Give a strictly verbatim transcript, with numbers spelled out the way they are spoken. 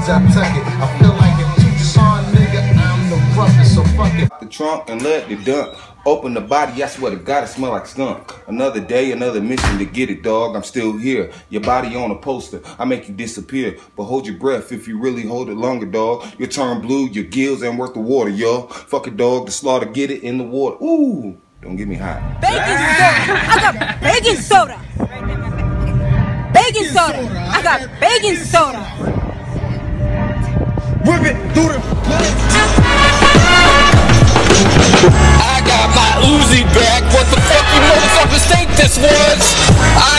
G's, I tuck it. I feel like a Tucson nigga, I'm the roughest, so fuck it. The trunk and let it dunk. Open the body, I swear to God, it smell like skunk. Another day, another mission to get it, dog. I'm still here. Your body on a poster, I make you disappear. But hold your breath if you really hold it longer, dog. You'll turn blue, your gills ain't worth the water, y'all. Fuck it, dog, the slaughter, get it in the water. Ooh, don't get me hot. Baking soda, I got baking soda. Baking soda, I got baking soda. Whip it through the I got my Uzi back. What the fuck you motherfuckers think this was? I